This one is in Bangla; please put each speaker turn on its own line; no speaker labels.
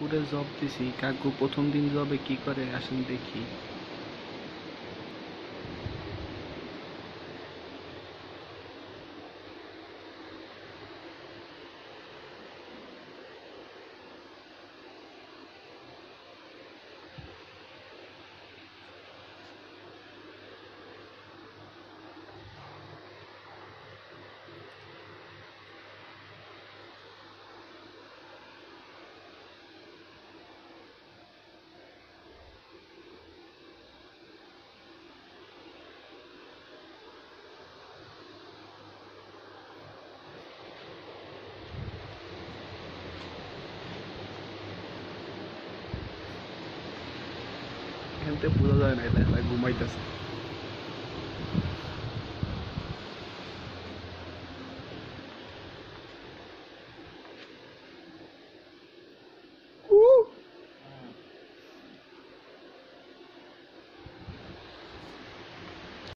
কাকুরে জব দিছি, কাকু প্রথম দিন জবে কি করে আসেন দেখি। এখান থেকে বোঝা যায় না, এলা এলা ঘুমাইতেছে।